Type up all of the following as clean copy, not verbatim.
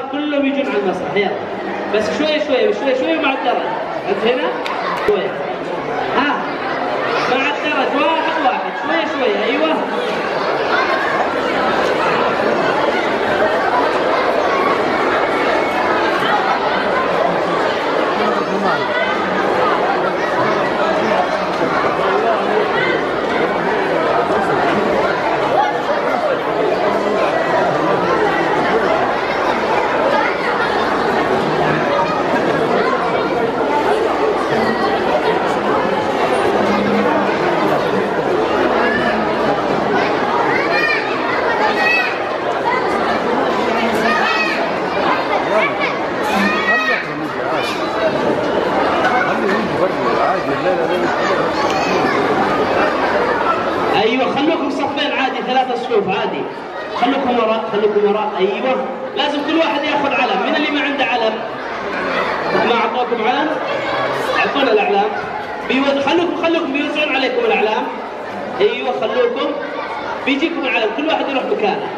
كلهم يجون على المسرح. يلا بس شوي شوي شوي شوي مع الدرج. انت هنا شوي. ها مع الدرج واحد واحد شوي شوي. ايوه ايوه خلوكم صفين عادي، 3 صفوف عادي. خلوكم وراء خلوكم وراء. ايوه لازم كل واحد ياخذ علم. من اللي ما عنده علم؟ ما اعطوكم علم؟ اعطونا الاعلام. خلوكم بيوزعون عليكم الاعلام. ايوه خلوكم بيجيكم العلم، كل واحد يروح مكانه.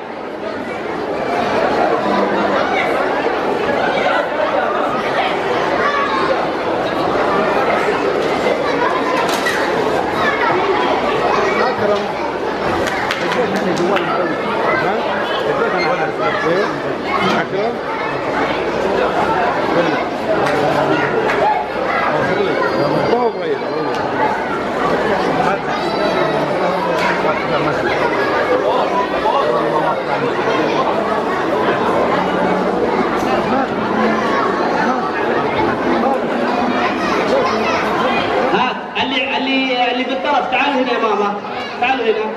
اللي بالطرف تعالوا هنا يا ماما، تعالوا هنا.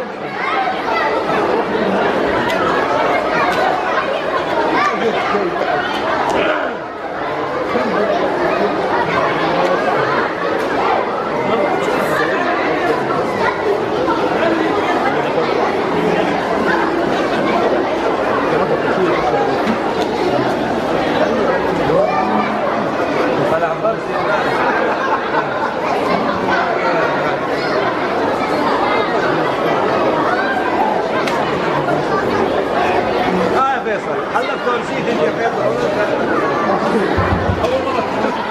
هلا بتورجيه يا فيصل اول مره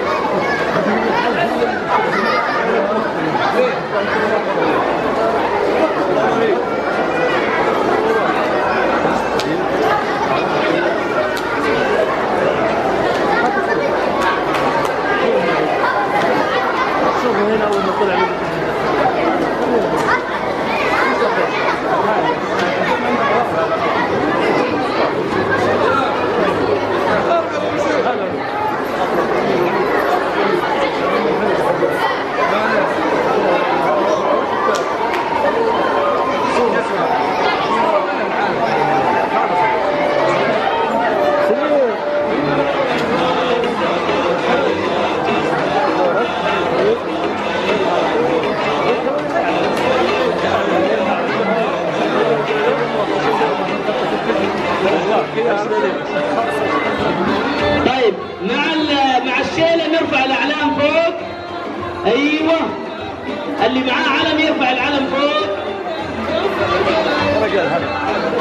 شوفوا هنا اول ما طلع طيب مع الشيله نرفع الاعلام فوق. ايوه اللي معاه علم يرفع العلم فوق.